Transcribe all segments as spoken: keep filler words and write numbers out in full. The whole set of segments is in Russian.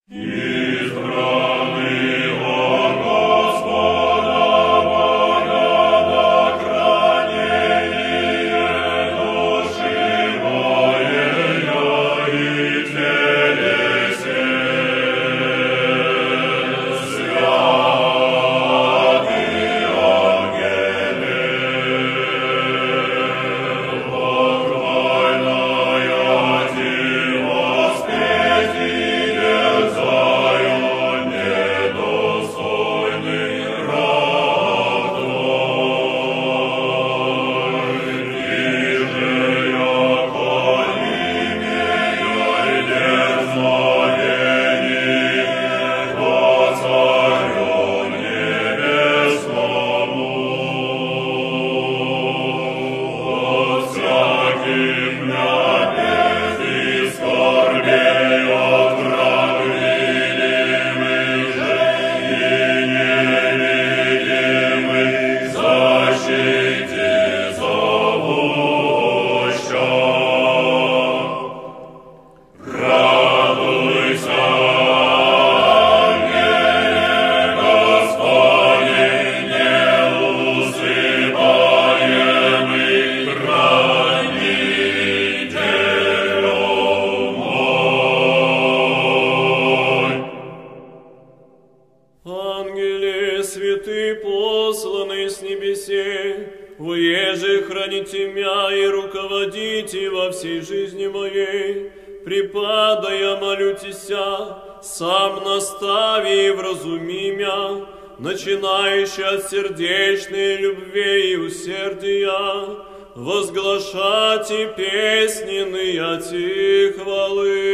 Начинающий от сердечной любви и усердия, возглашайте песненные ти хвалы.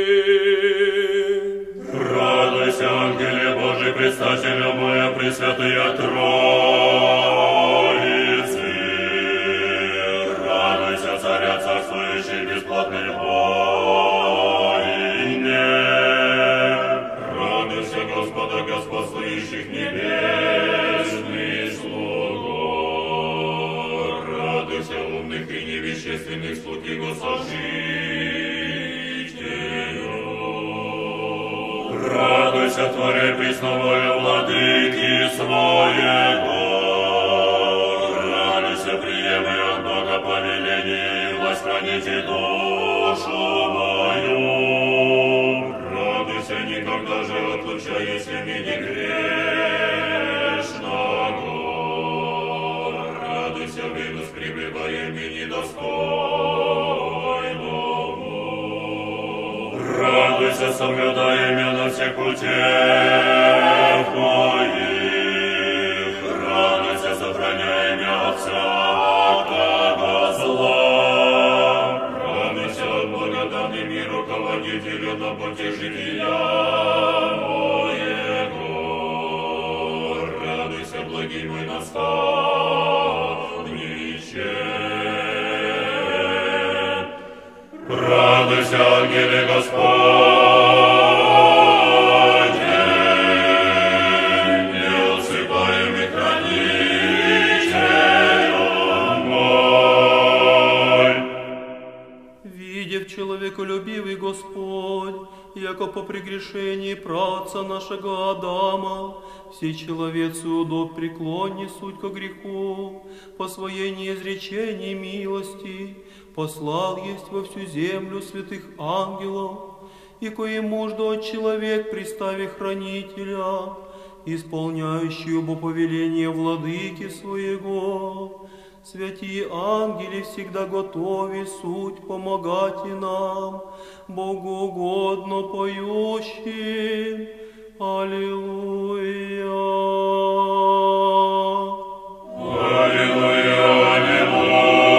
Радуйся, ангеле Божий, предстателю моя, пресвятая Троицы. Радуйся, царя царствующий, бесплатной войне. Радуйся, Господа, господствующих небесных слугов. Радуйся, умных и невещественных слуг его сожителю. Радуйся, Творя пресновая владыки своего. Радуйся, приемы от Бога повеление и власть храните душу мою. Радуйся, никогда же отлучаясь имени грешного. Радуйся, вынос пребывая имени достойному. Радуйся, соблюдая имя всех путях моих. Радуйся, сохраняя имя от всякого зла. Радуйся, от благоданный мир руководителю на пути жития моего. Радуйся, благий мой наставниче. Радуйся, ангеле Господне, неусыпаемый хранителю мой. Видев человеколюбивый Господь, яко по прегрешении праотца нашего Адама, все человецы удоб преклонни суть ко греху, по своей неизречении милости, послал есть во всю землю святых ангелов, и кое муждо от человек пристави хранителя, исполняющий оба повеления владыки своего. Святые ангели всегда готовы суть помогать и нам, Богу угодно поющим. Аллилуйя. Аллилуйя, аллилуйя.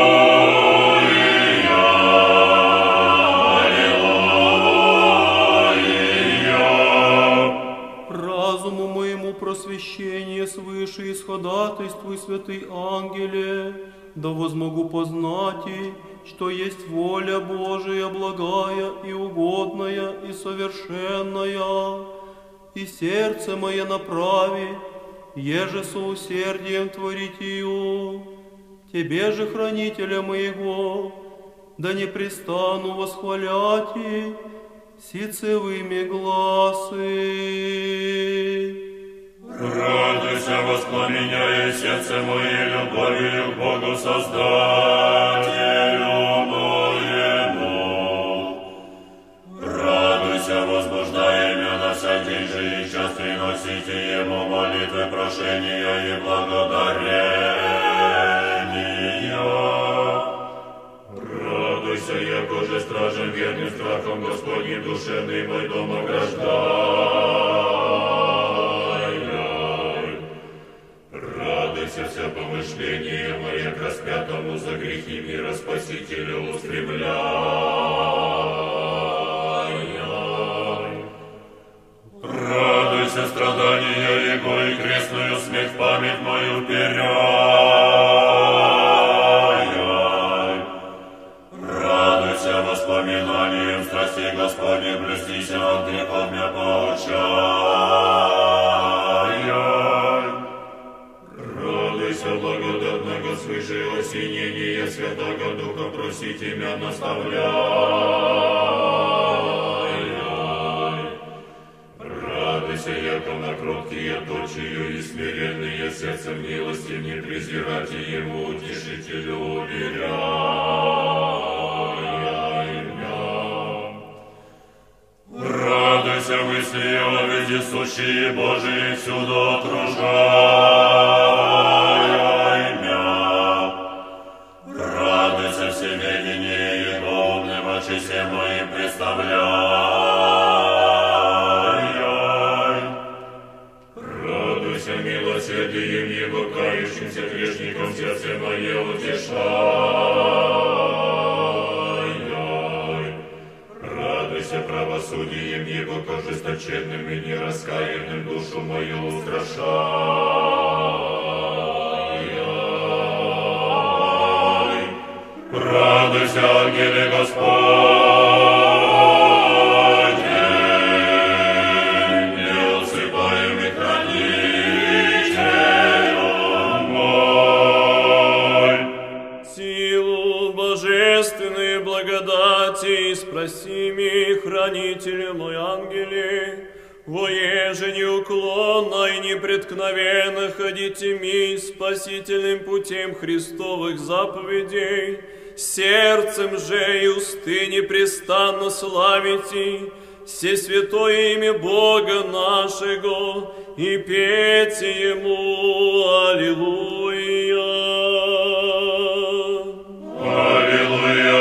Просвещение свыше исходатайствуй, святый ангеле, да возмогу познать, что есть воля Божия благая и угодная и совершенная, и сердце мое направи, еже со усердием творить ее. Тебе же, хранителя моего, да не престану восхвалять и сицевыми гласы. Радуйся, воспламеняя сердце мое любовью к Богу Создателю моему. Радуйся, возбуждая меня на всякий день же и час приносите Ему молитвы, прошения и благодарения. Радуйся, яко же стражем верным страхом Господним душевный мой дом ограждай. Радуйся, вся помышление мое к распятому за грехи мира Спасителю устремляй. Радуйся, страдания Его и крестную смерть в память мою вперяй. Радуйся воспоминанием страстей Господних, блюстися от грехов меня поучай. Радуйся, благодатного свыше осенения Святого Духа, просите меня наставляй. Радуйся, яко на кроткие точию и смиренные сердцем милости не презирайте Ему, утешителю уверяй меня. Радуйся, высые вездесущие Божии, всюду окружай меня. Радуйся, всеведение Его, умным очисе моим представляй. Радуйся, милосердием Его, кающимся грешникам сердце мое утешай. Радуйся, правосудием Его, к ожесточенным и нераскаянным душу мою устрашай. Радуйся, ангеле Господне, не усыпаемый хранителем мой. Силу божественной благодати спроси ми, хранитель мой ангеле, воеже неуклонно и непреткновенно ходите ми спасительным путем Христовых заповедей, сердцем же и усты непрестанно славите все святое имя Бога нашего и пейте Ему Аллилуйя. Аллилуйя,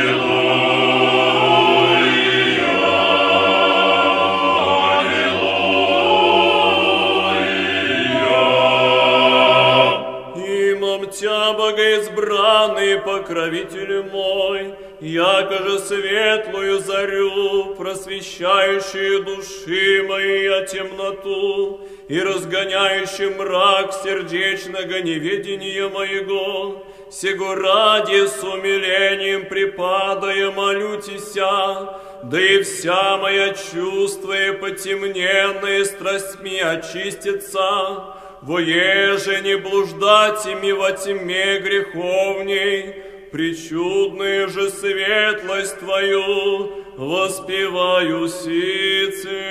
Тя, богоизбранный покровитель мой, яко же светлую зарю, просвещающую души мои от темноту и разгоняющий мрак сердечного неведения моего, сего ради с умилением припадая молю Тися, да и вся моя чувства и потемненные страстьми очистятся, воеже не блуждать ими во тьме греховней, причудную же светлость Твою воспеваю сице.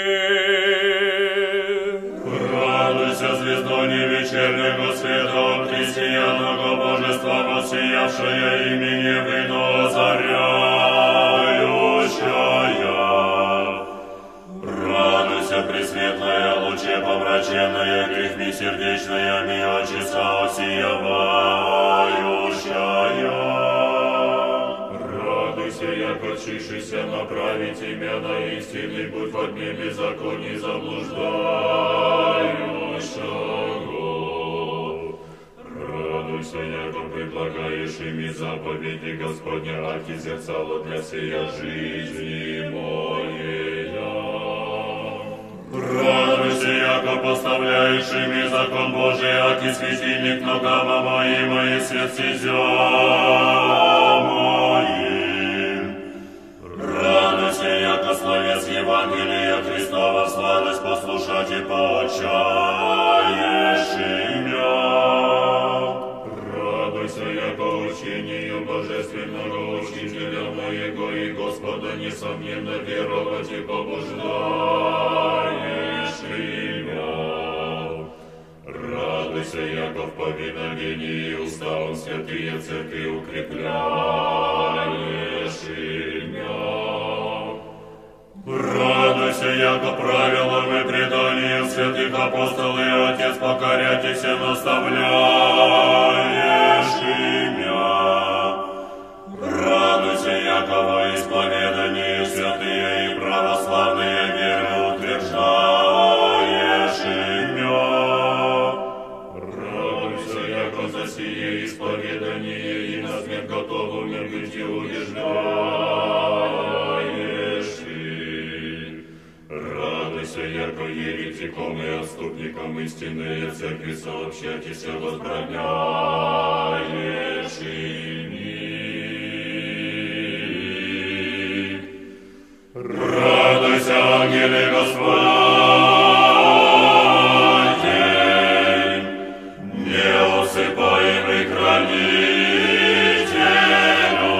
радуйся, звездо невечернего света, христианного божества, воссиявшая имени вино озаряющая. Радуйся, пресветлая луче помраченная, грехми сердечными очица осиявающая. Радуйся, яко отшившийся направить имя на истинный путь во дне беззаконий заблуждающего. Радуйся, яко предлагаешь ими заповеди Господня, аки зерцало для сия жизни моей. Радуйся, яко поставляешь ими закон Божий, аки светильник ногам моим, и свет стезям моим. Радуйся, яко словес Евангелия Христова, сладость послушать и поучаешь меня. Радуйся, яко учению Божественному божественного Учителя моего и Господа, несомненно, веровать и побуждаешь меня. Радуйся, яко в повиновении уставом святые церкви укрепляешь меня. Радуйся, яко правилам и преданием святых апостолов и Отец покоряйтесь и наставляешь меня. Радуйся, яко во исповедании святые и православные веры утверждаешь меня. Радуйся, яко за сие исповедание и на смерть готовыми быть и убеждаешь. Радуйся, яко еретиком и отступником истинные церкви сообщайтесь, возбраняешь ими. Радуйся, ангелы Господень, неусыпаемый хранителю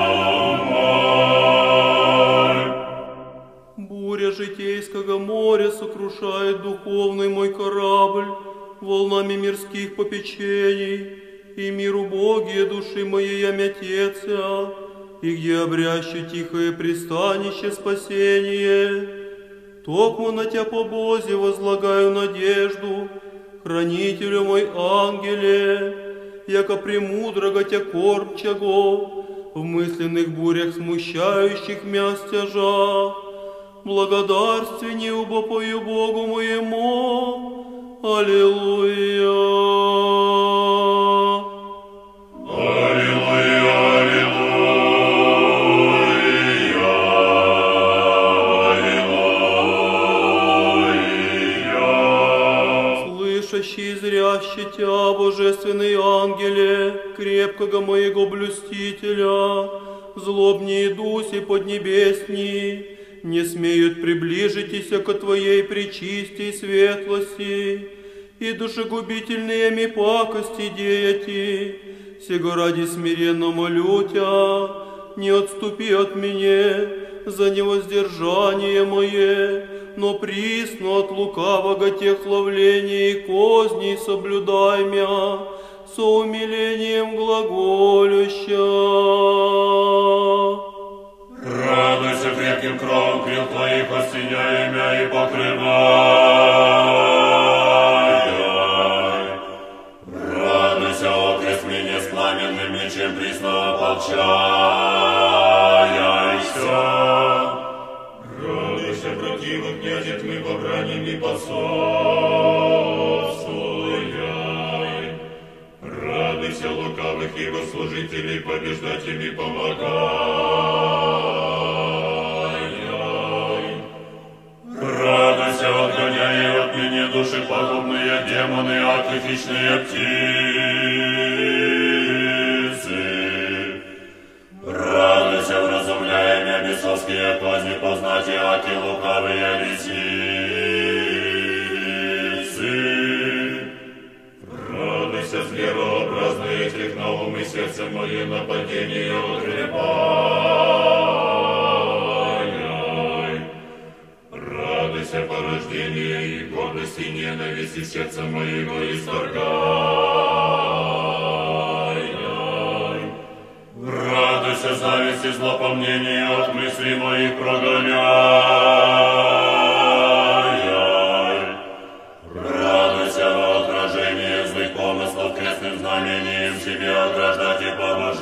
мой. Буря житейского моря сокрушает духовный мой корабль волнами мирских попечений, и мир убогие души моей омятеться, и где обряще тихое пристанище спасение. Токмо на Тя по Бозе возлагаю надежду, хранителю мой ангеле, яко премудрого Тя кормчаго, в мысленных бурях смущающих мя стяжа. Благодарствие убопою Богу моему. Аллилуйя. Аллилуйя, аллилуйя, аллилуйя. Слышащий и зрящий Тя, божественный ангеле, крепкого моего блюстителя, злобнее дуси поднебесни, не смеют приближитесь ко Твоей пречистой светлости, и душегубительные ми пакости деяти. Сего ради смиренно молю Тя, не отступи от меня за невоздержание мое, но присно от лукавого тех ловлений и козней соблюдай мя, со умилением глаголюща. Радуйся крепким кровом крил Твоих, осеняй мя и покрывай. Радуйся, окрест мне с пламенным мечем присно ополчайся. Радуйся, противных князя тьмы по браням и подсоцуяй. Радуйся, лукавых его служителей, побеждать ими помогай. Радуйся, отгоняй от меня души пагубные демоны, аки хищные птицы. Радуйся, вразумляя меня бесовские козни, познать и аки лукавые лисицы. Радуйся, зверообразные этих на ум и сердце мое нападение укрепай. Радуйся, порождение и гордость и ненависть из сердца моего исторгай. Радуйся, зависть и злопомнение от мыслей моих прогоняй. Радуйся во отражении злых помыслов крестным знамением себе ограждать и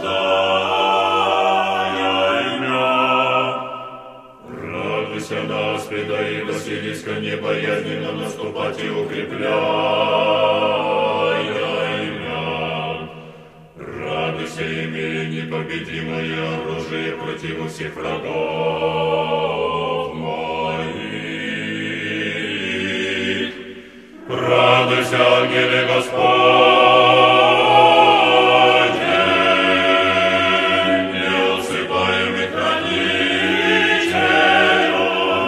побождай мя. Радуйся на аспида и Василиска, непоязненно наступать и укрепляй мя. Радуйся, имея непобедимое оружие против всех врагов моих. Радуйся, ангелы Господень, неусыпаемый хранителю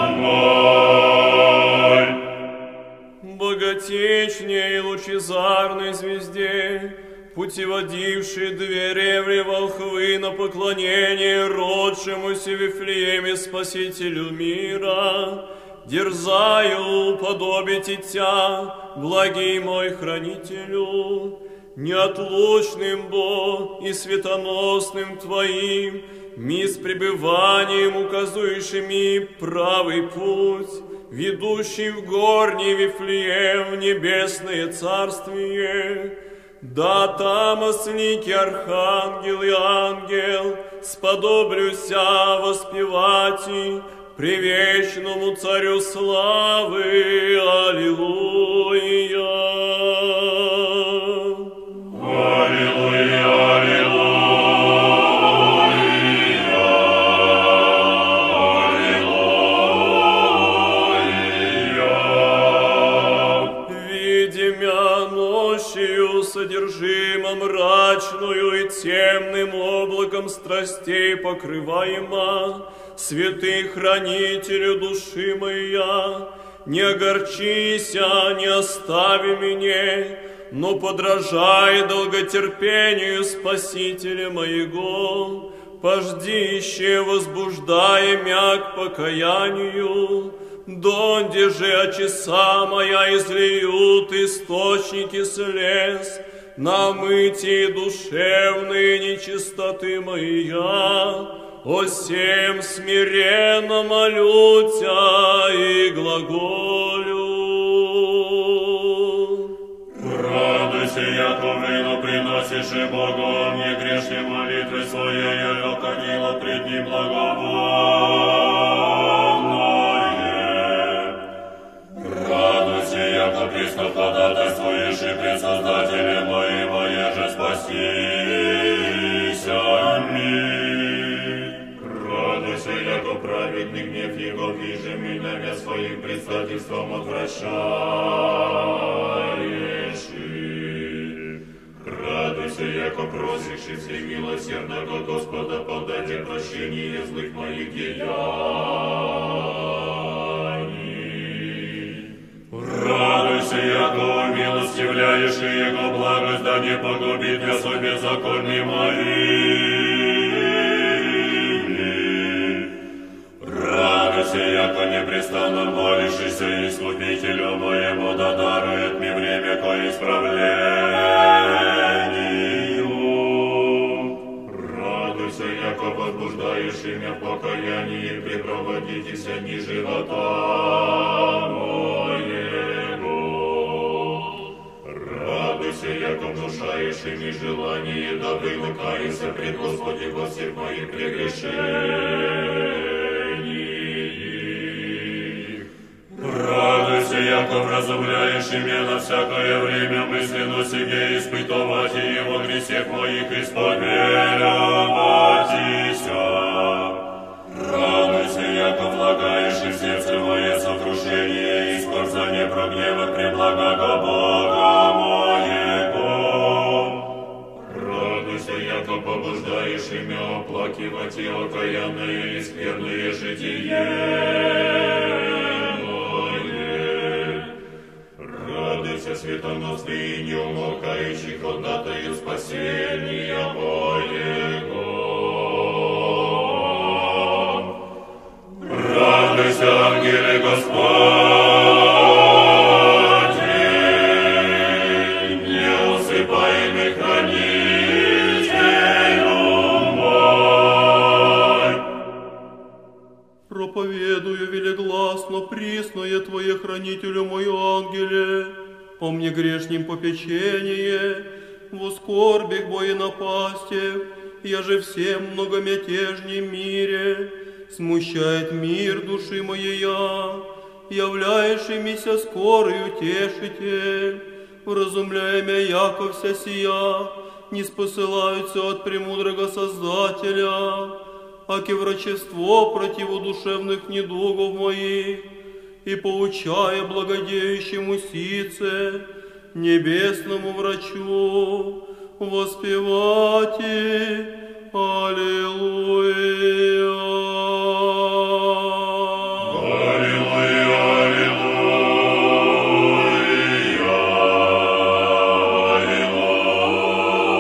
мой. Богатечнее и лучезарной звезде, путеводивший дверевли волхвы на поклонение родшемуся в Вифлееме Спасителю мира, дерзаю уподобить и Тя, благий мой хранителю, неотлучным Бо и светоносным Твоим, ми с пребыванием указующими правый путь, ведущий в горний Вифлеем в небесное царствие. Да там ослики архангел и ангел, сподоблюся воспевать и превечному царю славы. Аллилуйя. Аллилуйя, аллилуйя. Содержимо мрачную и темным облаком страстей покрываема, святый хранителю души моя, не огорчися, не остави меня, но подражай долготерпению Спасителя моего, пождище возбуждая мя к покаянию, донде же очеса моя излиют источники слез, на мытие душевные нечистоты моя, о сем смиренно молю Тя и глаголю. Радуйся, яко вину приносишь и Богу, мне грешные молитвы своей, я оконила пред Ним благоволное. Радуйся, яко присно ходатайствуешь и пред Создателем моим, еже спасися ми. Радуйся, яко праведный гнев Его, вижу меня мя своим предстательством отвращаешь. Радуйся, яко просишь и всемилосердного Господа, подайте прощение злых моих деяний. Радуйся, яко умилостивляешь и Его благость, да не погубит меня свой беззаконный мои. Радуйся, яко непрестанно молишься Искупителю моему, да дарует мне время ко исправлению. Радуйся, яко возбуждаешь меня в покаянии, припроводитеся ни живота моего. Радуйся, яко внушаешь ими желание, да вымыкайся пред Господи во всех моих прегрешениях. Радуйся, яко вразумляешь меня на всякое время мысленно себе испытывать и во грехах моих исповедоватися. Радуйся, яко влагаешь и в сердце мое сокрушение и скорбца не прогневать преблагого Бога моего. Радуйся, яко побуждаешь имя оплакивать и окаянное и скверное житие. Радуйся, светоносный и неумолкающий ходатаю спасения моего. Радуйся, ангеле Господи, неусыпаемый хранителю мой. Проповедую велегласно присное Твое хранителю мой ангеле, о мне грешним попечение, во скорбях бо и напастях, я же всем многомятежнем мире, смущает мир души моея, являющимися скорый утешитель, вразумляя мя, яко вся сия, не спосылаются от премудрого Создателя, аки врачество противодушевных недугов моих, и поучая благодеющему сице, небесному врачу, воспевайте Аллилуйя. Аллилуйя, аллилуйя,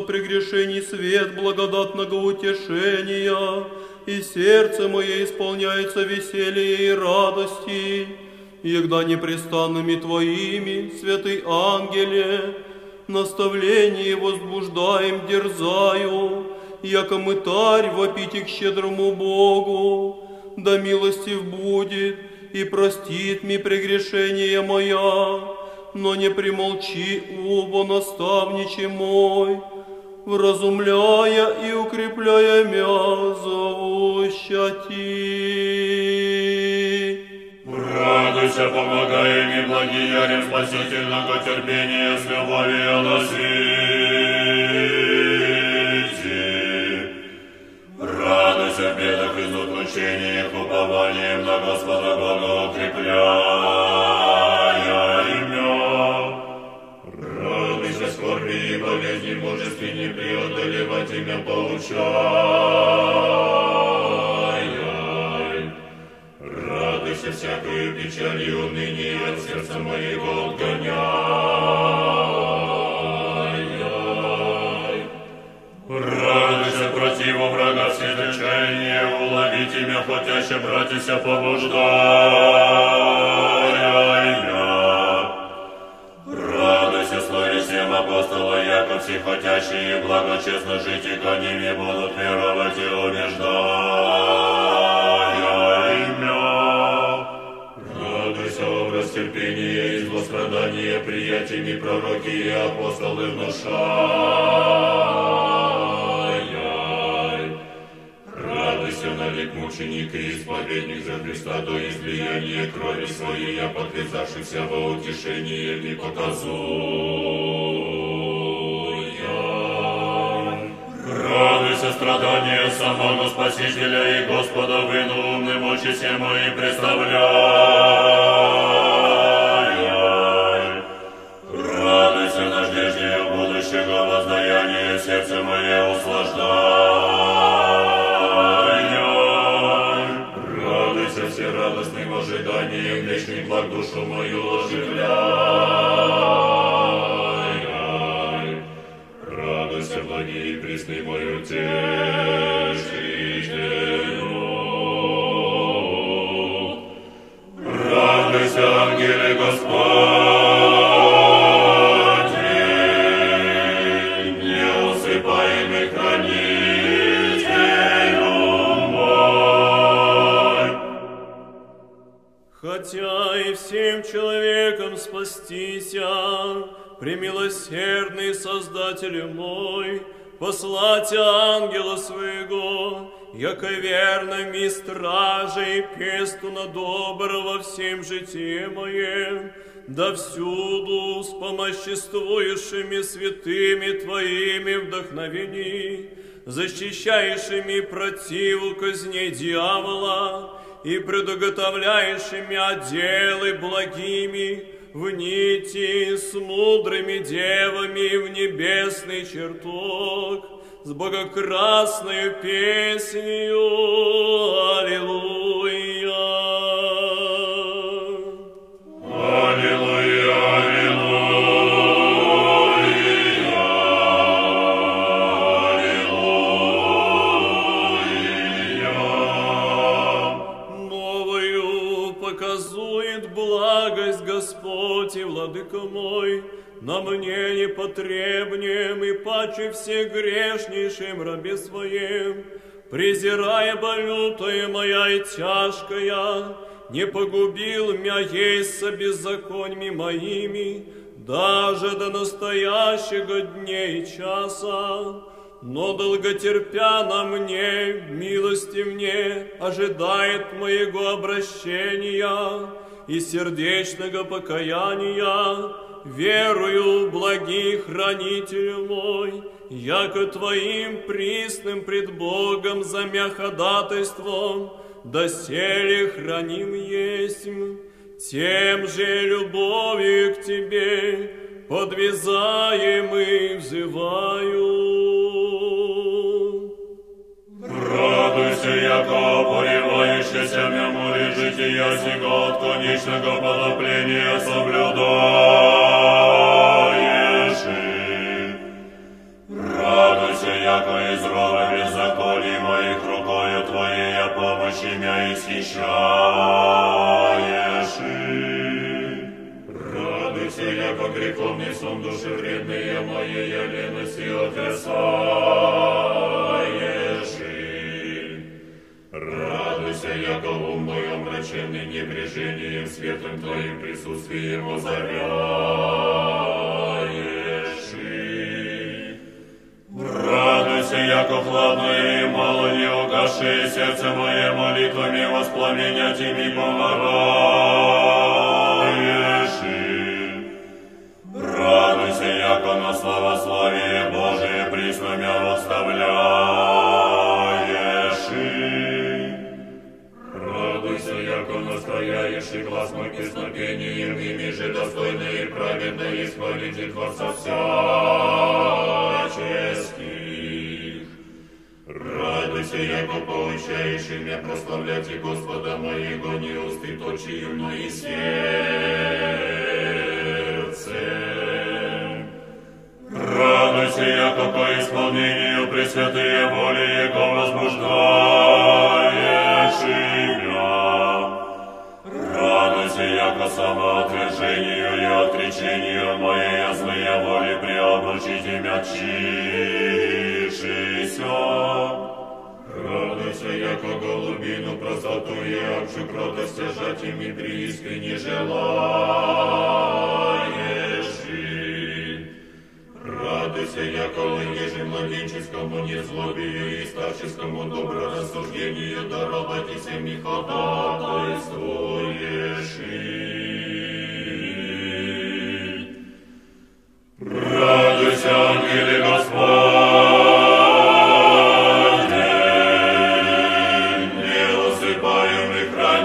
прегрешений свет благодатного утешения, и сердце мое исполняется веселья и радости, егда непрестанными Твоими, святый ангеле, наставление возбуждаем дерзаю, яко мытарь вопите к щедрому Богу, да милостив будет и простит ми прегрешение моя, но не примолчи, убо наставниче мой, вразумляя и укрепляя мя зовуща Ти. Радуйся, помогай ми благиярем спасительного терпения с любовью на свете. Радуйся в бедах и заключениях, упованием на Господа Бога укрепляя имя. Радуйся скорби и болезни мужественней преодолевать имя получай. Радуйся всякою печалью и уныние от сердца моего отгоняй. Радуйся противу врага все речения, уловить имя хотяще, братися побуждая имя. Радуйся славе всем апостола, яко все хотящие благочестно жить и коними будут веровать и убеждая имя. Радуйся образ терпения и злострадания, приятиями пророки и апостолы внушай. Радуйся навек мученик и исповедник за Христа до излияния крови своей, я подвязавшийся во утешение не показуя. Радуйся страдания самого Спасителя и Господа, выну умным очи все мои представляй. Радуйся надежде будущего воздаяния, сердце мое услаждай. Радуйся все радостным ожиданием вечных благ, душу мою оживляй. Радуйся, благий и пресный мой утешителю. Радуйся, ангеле Господи, неусыпаемый хранителю мой. Хотя и всем человеком спастися, премилосердный Создатель мой, послать ангела своего, яко верными стражей пестуна доброго всем житие моем, да всюду с помоществующими святыми Твоими вдохновени, защищающими противу козней дьявола и предуготовляющими отделы благими, в нити с мудрыми девами в небесный чертог, с богокрасною песнею Аллилуйя. Аллилуйя, аллилуйя, аллилуйя. Новою показует благость Господь и Владыка мой, на мне непотребнем и паче всех грешнейшим рабе своем, презирая болютая моя и тяжкая, не погубил мя есть со беззаконьми моими, даже до настоящего дня и часа, но долготерпя на мне, милости мне, ожидает моего обращения и сердечного покаяния, верую, благий хранитель мой, яко Твоим присным пред Богом за мя ходатайством, доселе храним есмь, тем же любовью к Тебе подвязаем и взываю. Радуйся, яко поревающийся мя море жития сего от конечного потопления соблюдаешь. яко из рова беззаконий моих рукою Твоей, а помощи меня исхищаешь. Радуйся, яко греховный сон души вредные моей, я лености отрицаешь. Радуйся, яко ум мой омраченный небрежением, светом Твоим присутствием озаряешь. Радуйся, яко хладное и мало не угасшее сердце мое молитвами воспламенять ими помогаешь. Радуйся, яко на славословие Божие присно мя восставляешь. Радуйся, яко настояешь и глаз мой песнопением, ими же достойно и праведно исполните Творца всяческих. Радуйся, яко поучаешь меня прославлять и Господа моего, не усты точию, но и сердце. Радуйся, яко по исполнению пресвятые воли Его возбуждаешь меня. Радуйся, яко самоотвержению и отречению моей злые воли преобучите меня чишися. Радуйся, яко голубину простоту и акшу кротость жать ими преискренне желаешь. Радуйся, яко лыниже младенческому незлобию и старческому доброрассуждению даровать и всеми ходатайствуешь. Радуйся, ангелы Господни, неусыпаемый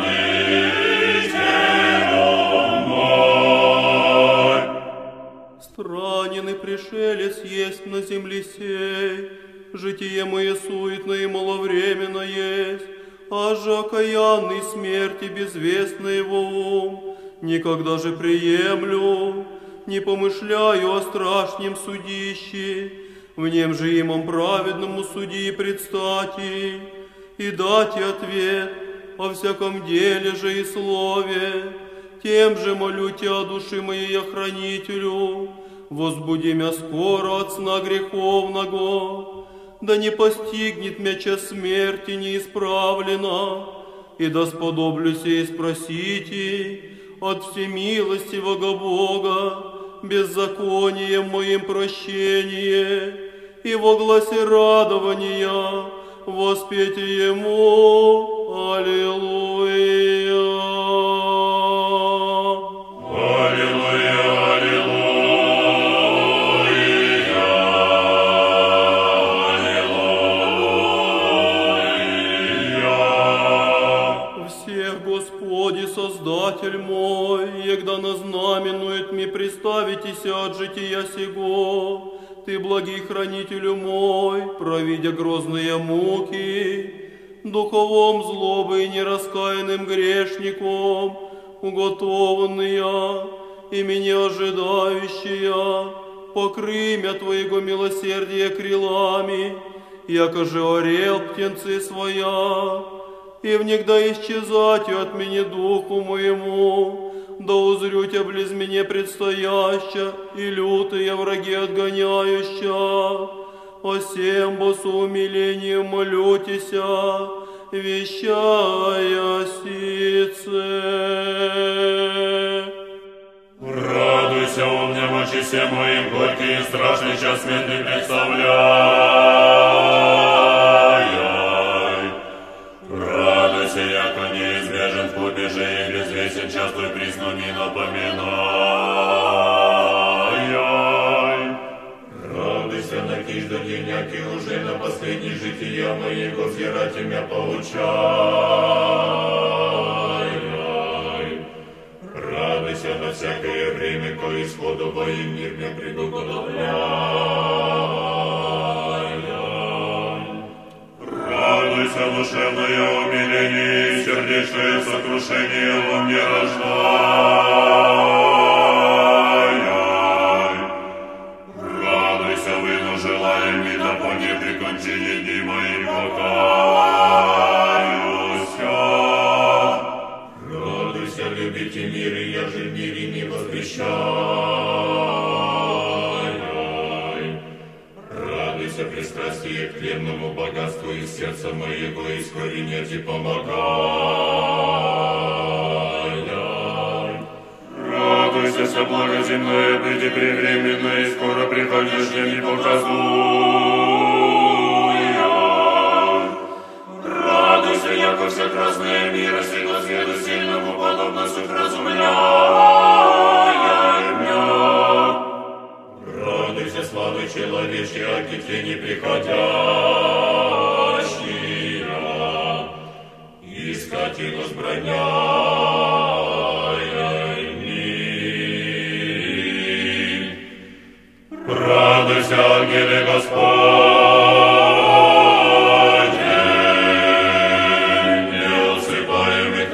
хранитель мой. Странен и пришелец есть на земле сей, житие мое суетно и маловременно есть, а же окаянный смерти безвестно его ум, никогда же приемлю, не помышляю о страшнем судище, в нем же имам праведному судьи предстати, и дать ответ о всяком деле же и слове, тем же молю Тя, души моей охранителю, возбуди мя скоро от сна греховного, да не постигнет мя час смерти неисправлена, и да сподоблюся и спросите от всемилостивого Бога беззаконием моим прощение, и во гласе радования воспеть Ему Аллилуйя. Создатель мой, егда назнаменует ми приставитеся от жития сего, Ты, благий хранителю мой, провидя грозные муки, духовом злобы и нераскаянным грешником, уготованная и меня ожидающая, покрымя Твоего милосердия крилами, яко же орел птенцы своя, и внегда исчезать от меня духу моему, да узрю Тя близ меня предстояща, и лютые враги отгоняюща, о сем босу умилением молютеся, вещая сице. Радуйся, о мне мочи всем моим горький и страшный час смертный представляй. Радуйся, яко неизбежен в побеже и безвесен час Твой признами напоминай. Радуйся, накиж до деняки уже на последний жития моего взирать меня поучай. Радуйся на всякое время, ко исходу воин мир мне приготовляй. Радуйся, душевное умиление и сердечное сокрушение во мне рождай. Радуйся, выну желаем и да по непрекращению кончине моих покаюся. Радуйся, любите мир, и я же в мире не возвещай. Радуйся, пристрастие к тленному богатству из сердца моего искоренять и помогай. Радуйся, все благоземное быть и превременное, и скоро приходящее не показуя. Радуйся, яко все красное мира, сильно свету сильному, подобно суть разумляя меня. Радуйся, славы человечьи, аки тени приходящие, искать и возбраняя им. Радуйся, ангелы Господи, неусыпаемый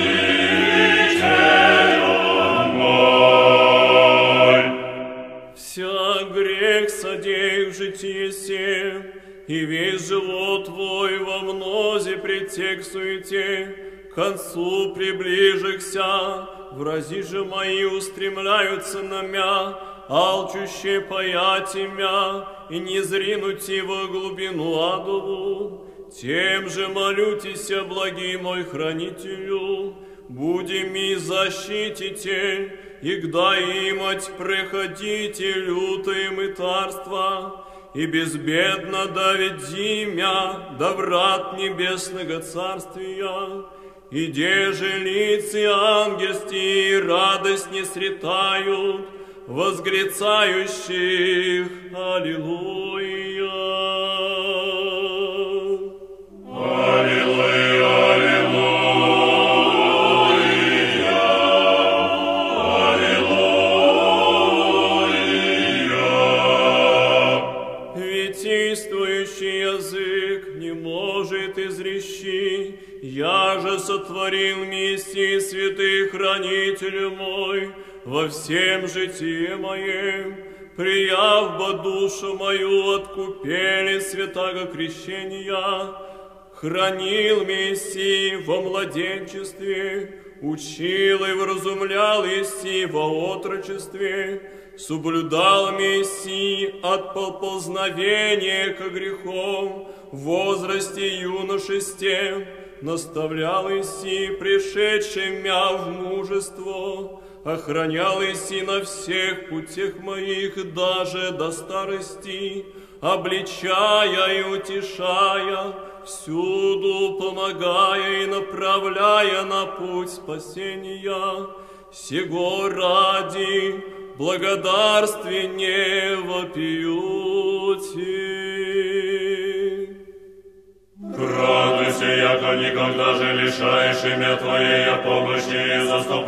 хранитель мой. Вся грех содей в житии сем, и весь живот твой во мнозе притек в суете, к концу приближихся, врази же мои устремляются на мя, алчущие паять имя, и не зринуть во глубину адову. Тем же молютися, благий мой хранителю, буди ми защититель, и гда имать приходите лютые мытарства, и безбедно доведи мя до врат небесного царствия, и деже лица ангельские радость не сретают, возгрецающих. Аллилуйя. Аллилуйя, аллилуйя, аллилуйя. Витийствующий язык не может изрещи, я же сотворил миссии святых хранителю мой во всем житие моем, прияв бы душу мою откупели святаго крещения, хранил Мессии во младенчестве, учил и вразумлял Иси во отрочестве, соблюдал Мессии от поползновения ко грехам в возрасте юношестве, наставлял Иси пришедшим мя в мужество, охранял Иси на всех путях моих даже до старости, обличая и утешая, всюду помогая и направляя на путь спасения. Сего ради благодарствие вопиюте. Радуйся, яко никогда же лишаешь имя Твоей помощи и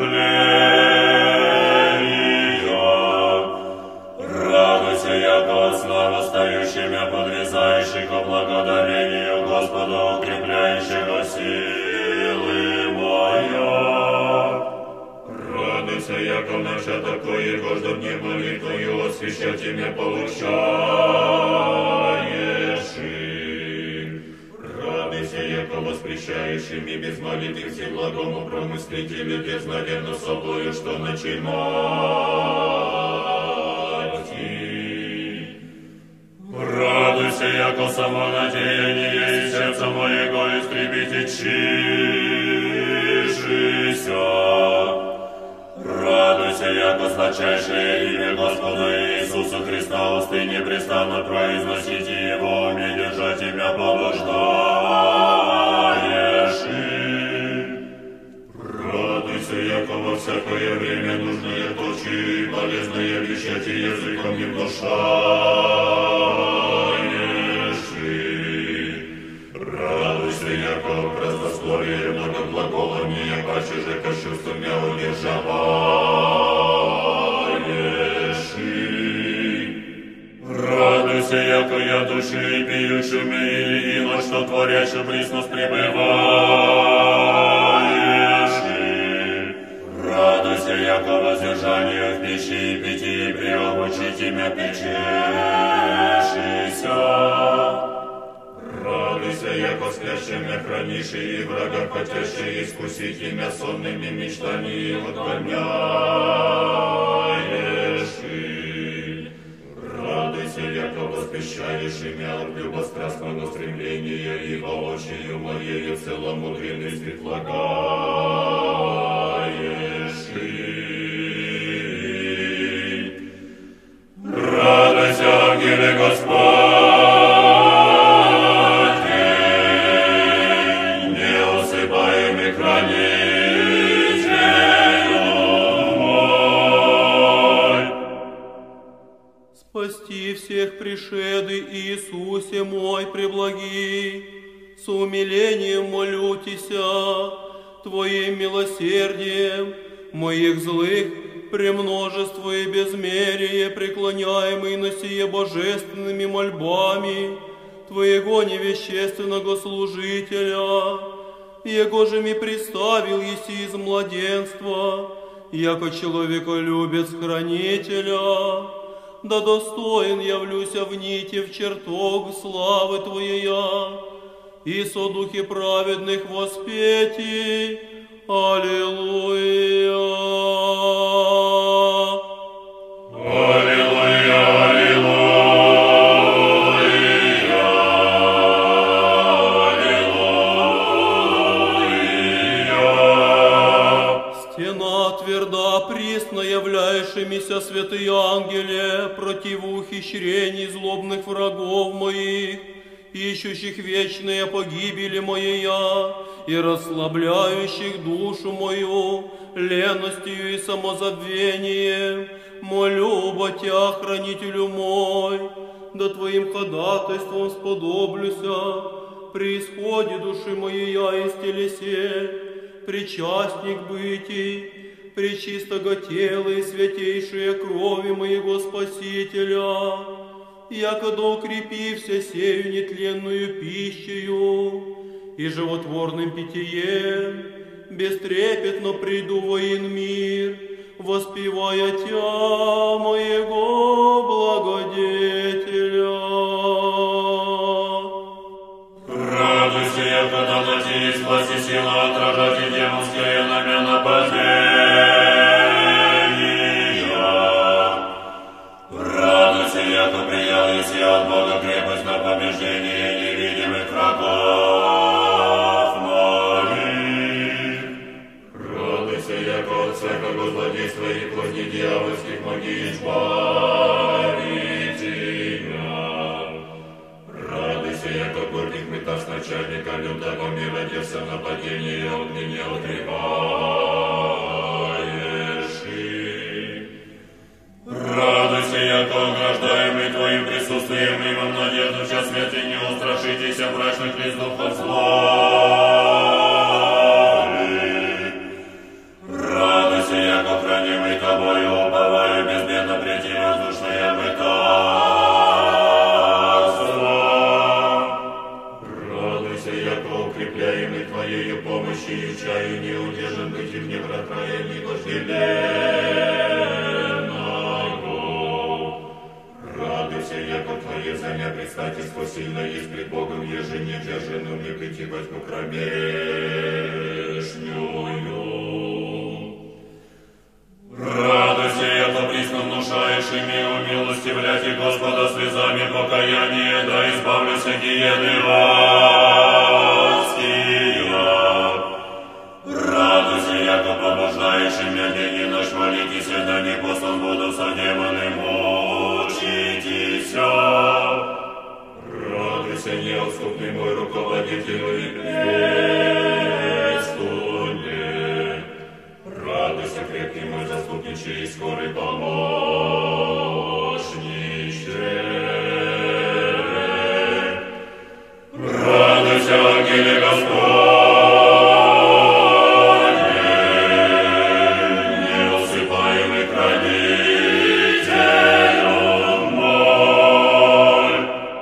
заступления. Радуйся, яко сна восстающими подрезающих о благодарению Господа, укрепляющего силы моя. Радуйся, яко наша такое, гождом не молитвою освящать имя получаешь. Радуйся, яко воспрещающими без молитвы всеблагому промыслителю безнаверно собою, что начинать. Радуйся, яко самонадеяние из сердца моего истребите чишися. Радуйся, яко сладчайшее имя Господа Иисуса Христа усты непрестанно произносите Его, уме держать имя побуждаешь. Радуйся, яко во всякое время нужное точи и полезное вещать и языком не внушаешь. Радуйся, яко празднословие многоглаголание, паче же ко чувствам я удержаваешь. Радуйся, яко я души пьющими или ино, что творящим приснос пребываешь. Радуйся, яко воздержание в пище и питье приобучить имя печешися. яко спящий меня хранишь, и врага хотящий искусить имя сонными мечтами отгоняешь. И радуйся, яко восхищаешь имя от любострастного стремления, и воочию моею целомудренный светлагаешь. И радуйся, ангеле Господь, спасти всех пришеды, Иисусе мой преблагий, с умилением молютися, Твоим милосердием моих злых премножество и безмерие, преклоняемый на сие божественными мольбами Твоего невещественного служителя, Его же ми представил еси из младенства, яко человеколюбец хранителя, да достоин явлюся в нити в чертог славы Твоя, и со духе праведных воспетий. Аллилуйя! Аллилуйя! Аллилуйя! Аллилуйя! Стена тверда, присно являющимися святые ангеле, против ухищрений злобных врагов моих, ищущих вечные погибели моя, и расслабляющих душу мою леностью и самозабвением, молю оба Тя, хранителю мой, да Твоим ходатайством сподоблюся, при исходе души моей я из телесе, причастник бытий, пречистого тела и святейшие крови моего Спасителя, якогда укрепився сею нетленную пищею и животворным питьем, бестрепетно приду в воин мир, воспевая Тя, моего благодетеля. Радуйся, якогда на Тебе есть власть и сила отражать и демонское намя нападения. Радуйся, яко приял еси от Бога крепость на побеждение невидимых врагов моих. Радуйся, яко от всякого злодейства и козни дьявольских могли избавить тебя. Радуйся, яко горьких мыташ начальника лютого мира, девся нападение огненне отрываешь. Радуйся, яко ограждаемый Твоим присутствием и вам надежду в час смерти не устрашитесь мрачных лиц духов злобных. Радуйся, яко хранимый Тобою, уповаю безбедно прийти воздушное мытарство. Радуйся, яко укрепляемый Твоею помощью, чаю не удержан быть и в невратраянии вожделенного. Радуйся, яко Твое заня предстательство сильно есть пред Богом, еже не держану не притягать по кромешнюю. Радуйся, яко присно внушаешь ими умилостивлять и Господа слезами покаяния, да избавлюся гиены адские. Радуйся, яко побуждаешь имя день и ночь молитесь, да не послан буду со демоны мучитеся. Радуйся, неотступный мой руководитель и престоле. Радуйся, крепкий мой заступниче и скорый помощнище. Радуйся, ангеле Господне, неусыпаемый хранителем мой.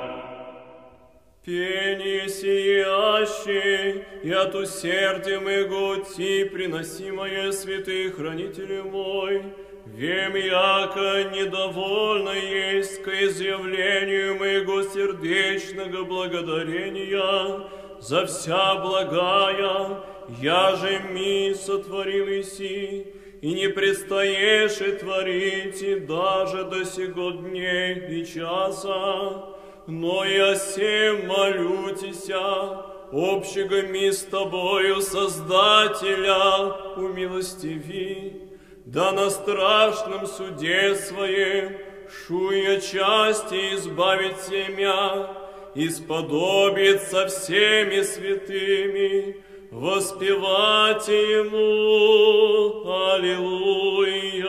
Пение сиящий, и от усердия моего Ти приносимое святые хранители мой, Вем, яко недовольно есть к изъявлению моего сердечного благодарения за вся благая, я же ми сотворил иси, и не предстоишь и творить и даже до сего дней и часа. Но я сем молю Тися, общего ми с тобою Создателя, умилостиви, да на страшном суде своем шуя части избавить семя, и сподобит со всеми святыми воспевать Ему. Аллилуйя.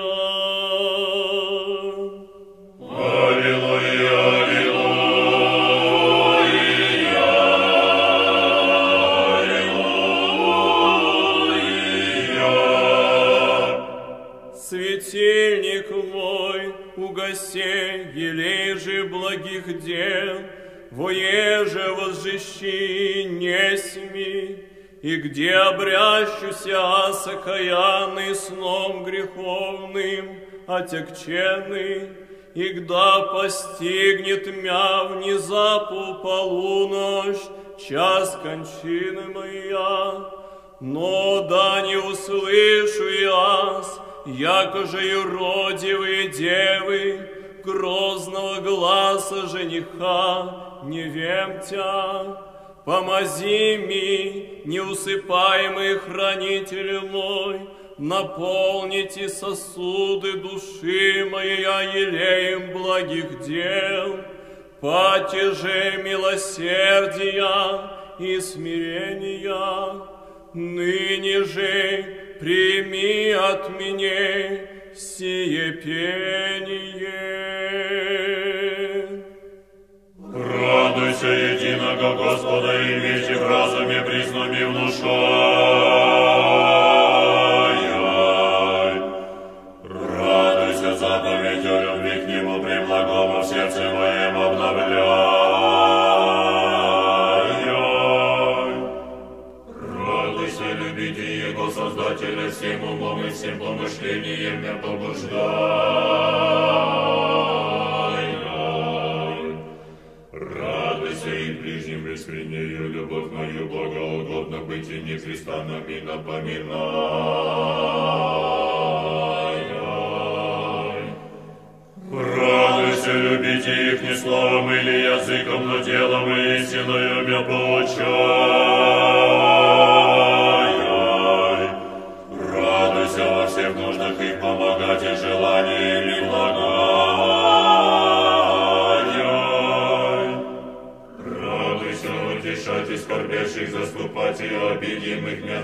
Аллилуйя, аллилуйя, аллилуйя. Светильник мой, угасе, елей же благих дел, воеже возжищи не сми, и где обрящуся сокаянный сном греховным, отягченный, и гда постигнет мя внезапу полуночь, час кончины моя, но да не услышу яс, яко же юродивые девы, грозного гласа жениха не вемтя. Помози ми, неусыпаемый хранитель мой, наполните сосуды души моей елеем благих дел, патеже милосердия и смирения. Ныне же прими от меня сие пение. Радуйся, единого Господа, имейте в разуме, признами внушай. Радуйся, заповедь о любви к Нему, преблагому в сердце моем обновляй. Радуйся, любите Его, Создателя, всем умом и всем помышлением я побуждай. Радуйся и ближним беспринею, любовь мою благоугодно быть и непрестанно ми напоминай. Радуйся, любите их не словом или языком, но делом и истиною мя поучай. Радуйся во всех нуждах их помогать и желаниями благая. Радуйся, утешать и скорбящих, заступать и обидимых мя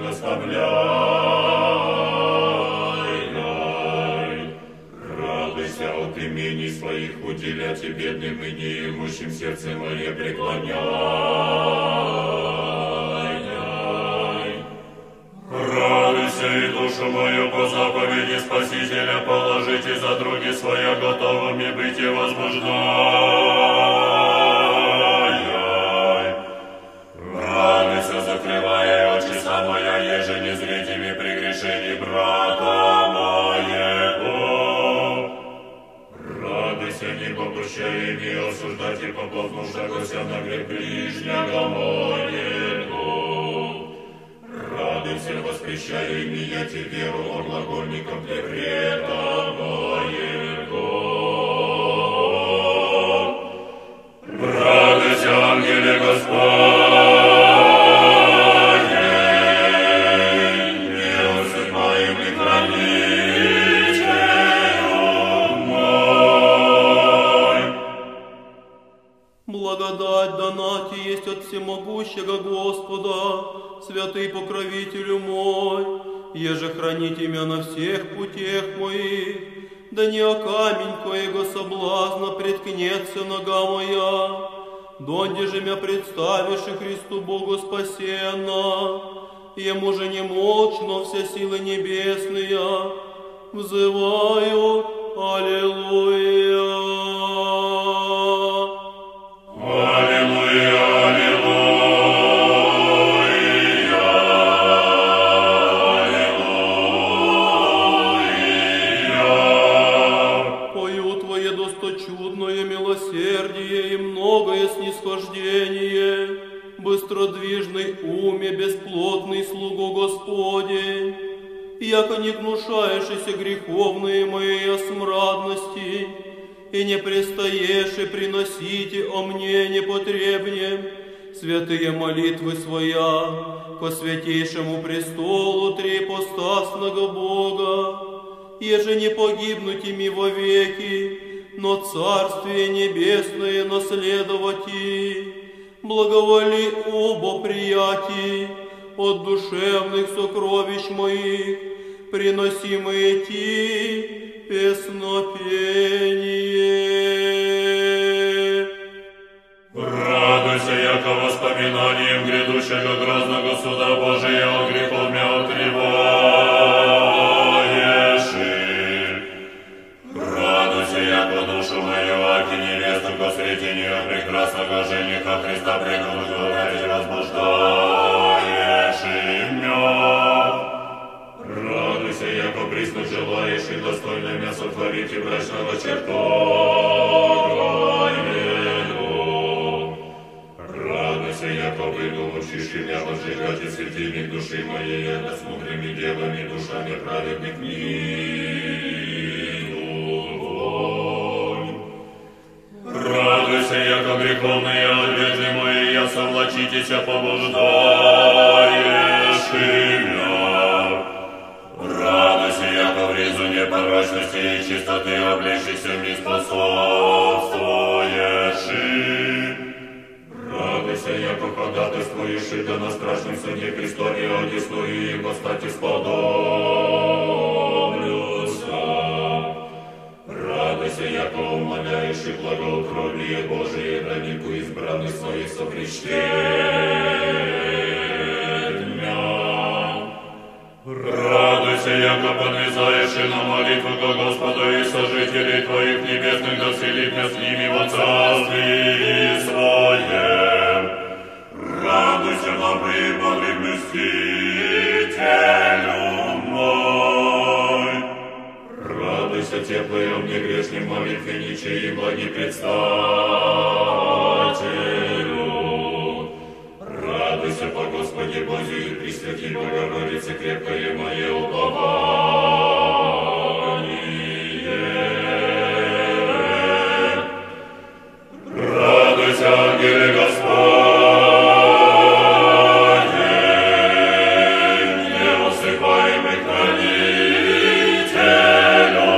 наставляй. Радуйся от имений своих уделять и бедным и неимущим сердце мое преклоняй. Радуйся и душу мою по заповеди Спасителя положить и за други своя готовыми быть и возбуждай. Радуйся, закрывая очи самая, еже не зритими прегрешений брата моего. Радуйся, не попущай ими осуждать и поползнувшегося на грех ближнего моего. Радуйся, воспрещай ими я тебе веру о глагольникам преврета моего. Радуйся, ангеле Господне, неусыпаемый хранителю мой. Благодать дана ти есть от всемогущего Господа, святый покровителю мой, еже хранить имя на всех путях моих, да не о камень коего соблазна преткнется нога моя, донде же мя представишь и Христу Богу спасенно, Ему же не молчно все силы небесные, взываю, аллилуйя. Аллилуйя, аллилуйя, аллилуйя. Тебе, быстродвижный уме, бесплотный слугу Господень, яко не гнушаешься греховные мои смрадности, и не предстоеше приносите о мне непотребнем святые молитвы своя по святейшему престолу трипостасного Бога, еже не погибнуть ими вовеки, но Царствие Небесное наследовать и благоволи оба приятий от душевных сокровищ моих, приносимые Ти песнопение. Радуйся, яко воспоминанием грядущего грозного суда Божия от грехов мя отреваешь. Радуйся, яко душу мою, аки невесту ко сретению прекрасного жениха Христа преклонить возбуждаешь мя. Радуйся, яко присно желаешь и достойно мя сотворить и брачного чертога его. Радуйся, яко выйду учишь меня возжигать и светильник души моей, над смудрыми девами душами праведных милуй. Радуйся, яко греховные одежды мои, я совлачитеся побуждаешь меня. Радуйся, яко в ризу непорочности и чистоты облечься мне способствуешь. Радуйся, яко ходатайствуешь и да на страшном суде Христове одесну и восстать исподоблюся. Радуйся, яко умоляешь и благоутробие Божие, ранику избранных своих сопричтет мя. Радуйся, яко подвязаешь и на молитву ко Господу и сожителей Твоих небесных да вселит мя с ними во царствии Своем. Радуйся, добрый Божий Мстителю мой. Радуйся, теплый мне грешным молитве ничей и благи предстателю. Радуйся по Господе Бозе и Пресвятой Богородице крепкое мое упование. Радуйся, ангеле Господень, неусыпаемый хранителю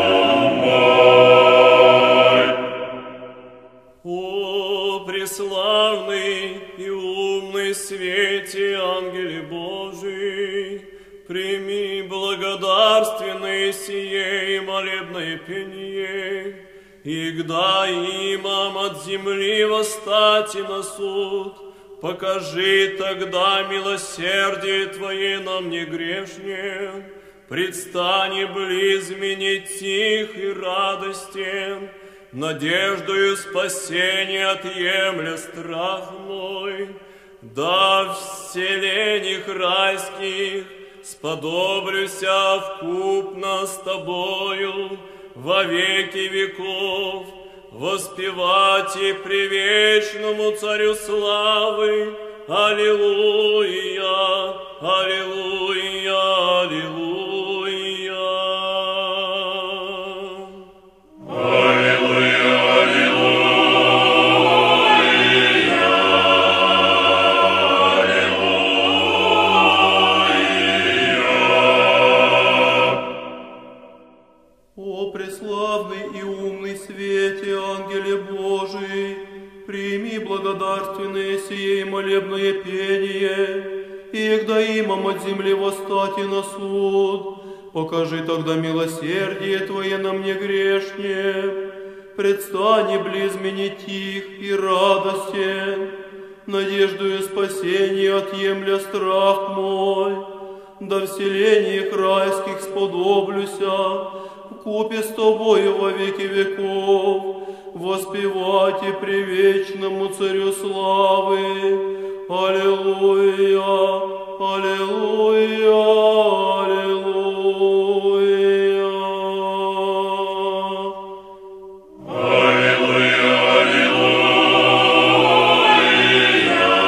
мой. О, преславный и умный свете, ангеле Божий, прими благодарственное сие и молебное пение, и гда имам от земли восстати на суд, покажи тогда милосердие Твое нам не грешнем, предстани близ меня тих и радостен, надеждою спасения отъемля страх мой, да в вселениях райских сподоблюся вкупно с Тобою во веки веков, воспевать и привечному Царю славы. Аллилуйя, аллилуйя, аллилуйя. Аллилуйя, аллилуйя, аллилуйя. О, преславный и умный свете, ангеле Божий, прими благодарственное сие и молебное пение, и когда имам от земли восстати на суд, покажи тогда милосердие Твое на мне грешне, предстани близ меня тих и радостен, надеждою спасения отъемля страх мой, да вселениях райских сподоблюся, вкупе с Тобою во веки веков, воспевать и привечному Царю славы. Аллилуйя, аллилуйя, аллилуйя. Аллилуйя, аллилуйя,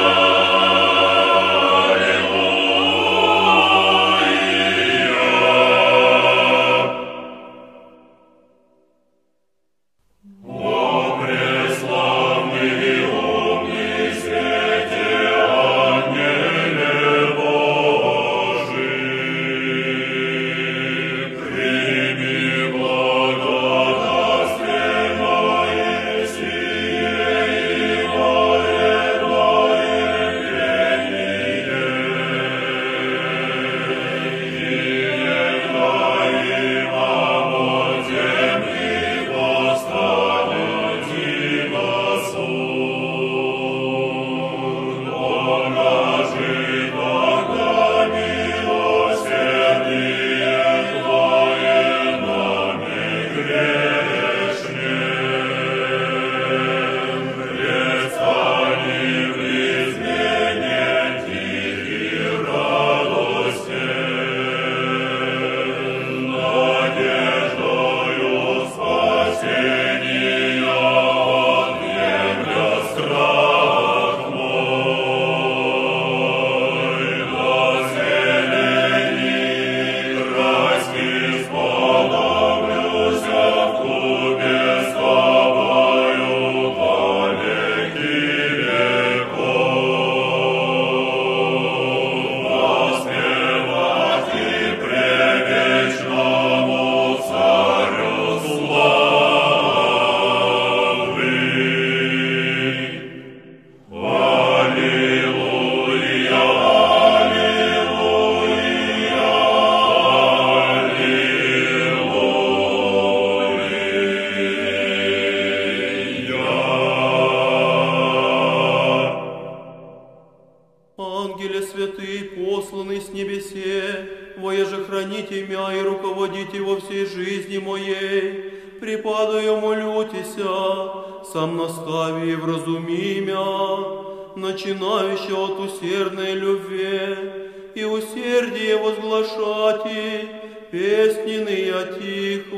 ангеле святый, посланный с небесе, воеже храните мя и руководите во всей жизни моей, припадаю молютеся, сам настави и вразуми мя, начинающего от усердной любви, и усердие возглашати, песненные от их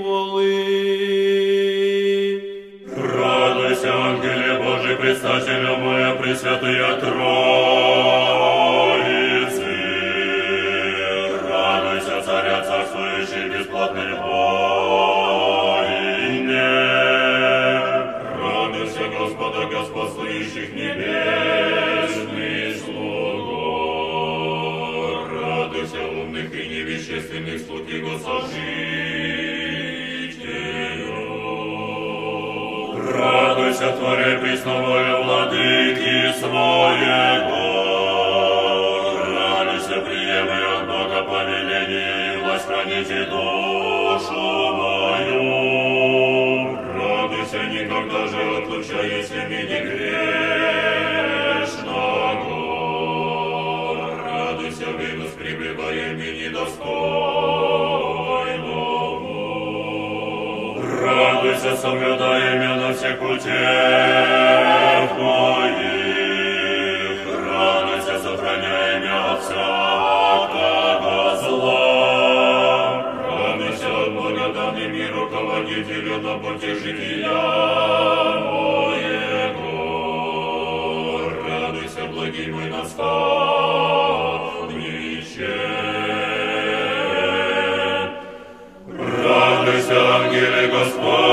хвалы. Радуйся, ангеле Божий, предстателя моя, пресвятая Троицы. Радуйся, царя царствующий, бесплатной войне. Радуйся, Господа, господствующих небесных слугов. Радуйся, умных и невещественных слуг Его сожителей. Радуйся, Творя пресновая владыки своего. Радуйся, приемы от Бога повеление и власть храните душу мою. Радуйся, никогда же отлучаясь имени грешного. Радуйся, вынос пребывая имени достойному. Радуйся, соблюдая меня на всех путях моих. Радуйся, сохраняя меня от всякого зла. Радуйся, от благоданный мир руководителю на пути жития моего. Радуйся, благий мой наставниче. Радуйся, ангеле Господь.